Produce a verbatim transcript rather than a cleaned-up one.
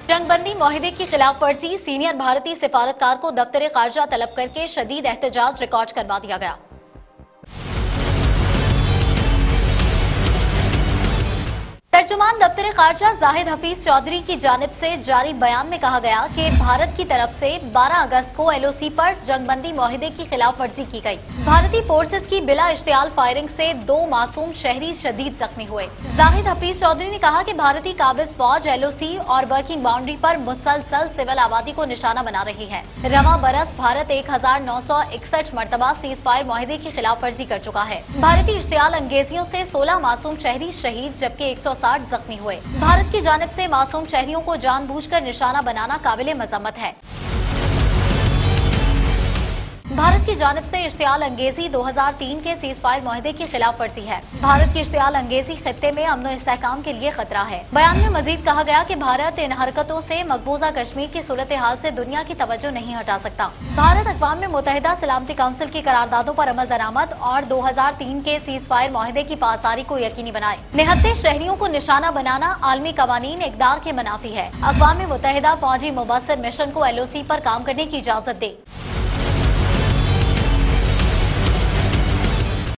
जंग बंदी मुआहदे की खिलाफ वर्जी, सीनियर भारतीय सिफारतकार को दफ्तर खारजा तलब करके शदीद एहतजाज रिकॉर्ड करवा दिया गया। तर्जुमान दफ्तर खारजा जाहिद हफीज चौधरी की जानिब से जारी बयान में कहा गया कि भारत की तरफ से बारह अगस्त को एल ओ सी पर जंगबंदी मुआहदे की खिलाफ वर्जी की गई। भारतीय फोर्सेस की बिला इश्तियाल फायरिंग से दो मासूम शहरी शदीद जख्मी हुए। जाहिद हफीज चौधरी ने कहा कि भारतीय काबिज फौज एल ओ सी और वर्किंग बाउंड्री पर मुसलसल सिविल आबादी को निशाना बना रही है। रवां बरस भारत एक हजार नौ सौ इकसठ मरतबा सीज फायर मुआहदे की खिलाफ वर्जी कर चुका है। भारतीय इश्तियाल अंगेजियों से सोलह मासूम शहरी शहीद जबकि एक सौ साठ जख्मी हुए। भारत की जानिब से मासूम शहरियों को जानबूझकर निशाना बनाना काबिले मजम्मत है। भारत की जानिब से इश्तियाल अंगेजी दो हजार तीन के सीज फायर मुआहदे की खिलाफ वर्जी है। भारत की इश्तियाल अंगेजी खित्ते में अमन इस्तेहकाम के लिए खतरा है। बयान में मजीद कहा गया कि भारत इन हरकतों से मकबूजा कश्मीर की सूरत हाल से दुनिया की तवज्जो नहीं हटा सकता। भारत अक़वाम मुत्तहिदा सलामती काउंसिल की करारदादों पर अमल दरामद और दो हजार तीन के सीज फायर मुआहदे की पासदारी को यकीनी बनाए। निहत्ते शहरियों को निशाना बनाना आलमी कवानीन इक़दार के मनाफी है। अक़वाम मुत्तहिदा फौजी मुबस्सिर मिशन को एल ओ सी पर काम करने की इजाजत दे।